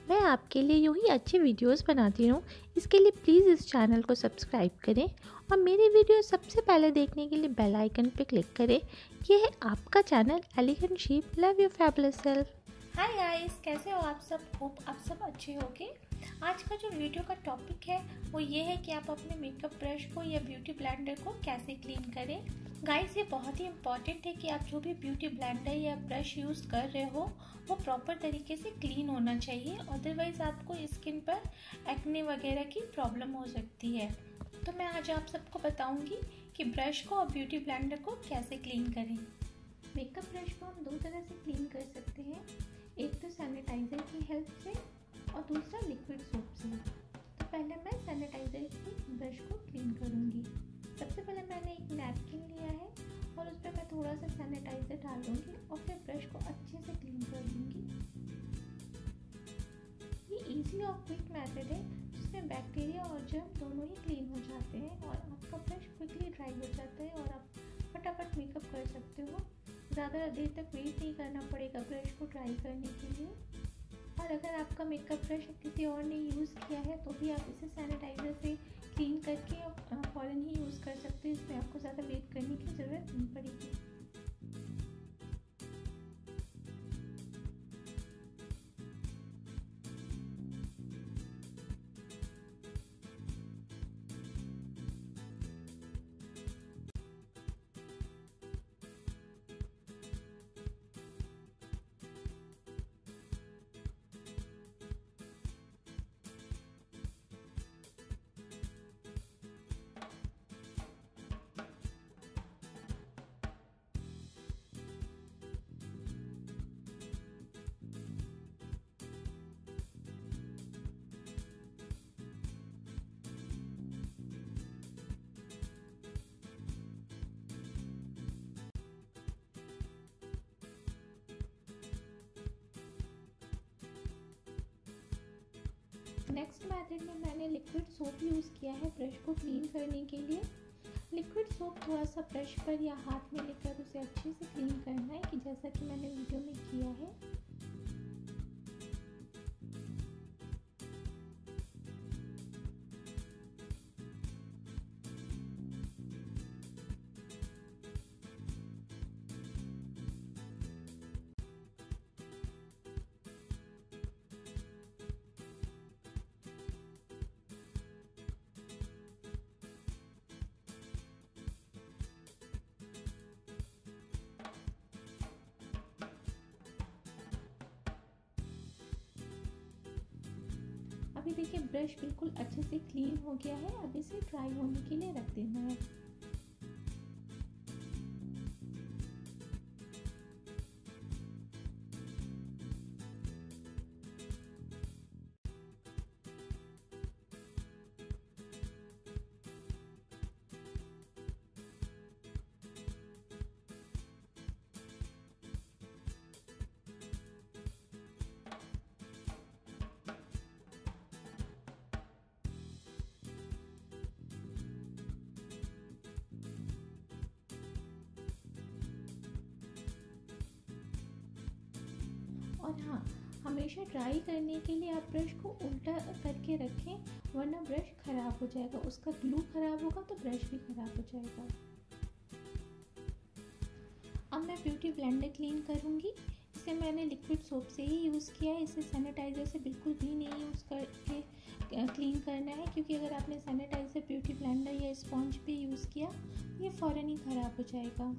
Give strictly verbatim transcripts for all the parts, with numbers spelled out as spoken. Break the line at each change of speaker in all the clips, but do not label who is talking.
मैं आपके लिए यूँ ही अच्छी वीडियोस बनाती हूँ। इसके लिए प्लीज़ इस चैनल को सब्सक्राइब करें और मेरी वीडियो सबसे पहले देखने के लिए बेल आइकन पर क्लिक करें। ये है आपका channel elegant sheep. Love you fabulous self.
Hi guys, कैसे हो आप सब? होप आप सब अच्छे होगे। आज का जो वीडियो का टॉपिक है वो ये है कि आप अपने मेकअप ब्रश को या ब्यूटी ब्लेंडर को कैसे क्लीन करें। गाइस, ये बहुत ही इम्पॉर्टेंट है कि आप जो भी ब्यूटी ब्लेंडर या ब्रश यूज़ कर रहे हो वो प्रॉपर तरीके से क्लीन होना चाहिए, अदरवाइज़ आपको स्किन पर एक्ने वगैरह की प्रॉब्लम हो सकती है। तो मैं आज आप सबको बताऊँगी कि ब्रश को और ब्यूटी ब्लेंडर को कैसे क्लीन करें। मेकअप ब्रश को हम दो तरह से क्लीन कर सकते हैं, एक तो सैनिटाइज़र की हेल्प से और दूसरा लिक्विड सोप से। तो पहले मैं सैनिटाइज़र की ब्रश को क्लीन करूँगी। सबसे पहले मैंने एक नैपकिन लिया है और उस पर मैं थोड़ा सा सैनिटाइज़र डाल दूँगी और फिर ब्रश को अच्छे से क्लीन कर लूँगी। ये इजी और क्विक मेथड है जिसमें बैक्टीरिया और जर्म दोनों ही क्लीन हो जाते हैं और आपका ब्रश क्विकली ड्राई हो जाता है और आप फटाफट मेकअप कर सकते हो। ज़्यादा देर तक वेट नहीं करना पड़ेगा ब्रश को ड्राई करने के लिए। और अगर आपका मेकअप ब्रश किसी और ने यूज़ किया है तो भी आप इसे सैनिटाइज़र से क्लीन करके फ़ौरन ही यूज़ कर सकते हैं। इसमें आपको ज़्यादा वेट करने की ज़रूरत नहीं पड़ेगी। नेक्स्ट मेथड में मैंने लिक्विड सोप यूज़ किया है ब्रश को क्लीन करने के लिए। लिक्विड सोप थोड़ा सा ब्रश पर या हाथ में लेकर उसे अच्छे से क्लीन करना है, कि जैसा कि मैंने वीडियो में किया है। अभी देखिए ब्रश बिल्कुल अच्छे से क्लीन हो गया है। अब इसे ड्राई होने के लिए रख देना है। और हाँ, हमेशा ड्राई करने के लिए आप ब्रश को उल्टा करके रखें, वरना ब्रश ख़राब हो जाएगा। उसका ग्लू ख़राब होगा तो ब्रश भी ख़राब हो जाएगा। अब मैं ब्यूटी ब्लेंडर क्लीन करूँगी। इसे मैंने लिक्विड सोप से ही यूज़ किया है। इसे सैनिटाइज़र से बिल्कुल भी नहीं यूज़ करके क्लीन करना है, क्योंकि अगर आपने सैनिटाइज़र ब्यूटी ब्लेंडर या स्पॉन्ज पे यूज़ किया ये फ़ौरन ही ख़राब हो जाएगा।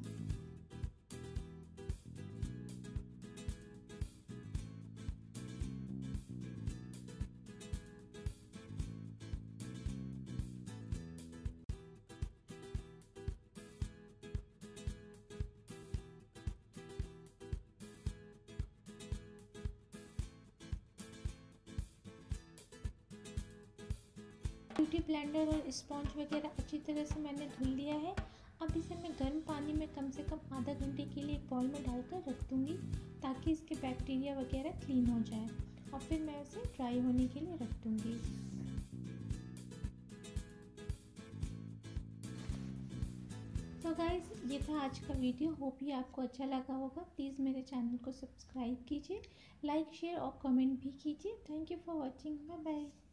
ब्यूटी ब्लेंडर और स्पॉन्ज वगैरह अच्छी तरह से मैंने धुल लिया है। अब इसे मैं गर्म पानी में कम से कम आधा घंटे के लिए एक बाउल में डालकर रख दूँगी, ताकि इसके बैक्टीरिया वगैरह क्लीन हो जाए। और फिर मैं उसे ड्राई होने के लिए रख दूँगी। तो गाइस, ये था आज का वीडियो। होप ये आपको अच्छा लगा होगा। प्लीज़ मेरे चैनल को सब्सक्राइब कीजिए, लाइक शेयर और कमेंट भी कीजिए। Thank you for watching. Bye bye.